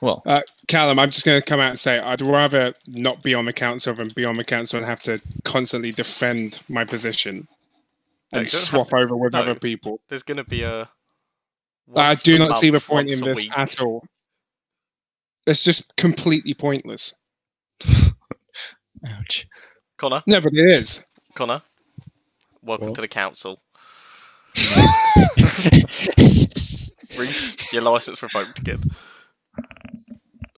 Well, Callum, I'm just going to come out and say I'd rather not be on the council than be on the council and have to constantly defend my position and swap over with other people. There's going to be a... I do not see the point in this at all. It's just completely pointless. Ouch. Connor? No, but it is. Connor, welcome to the council. Reese, your license revoked again.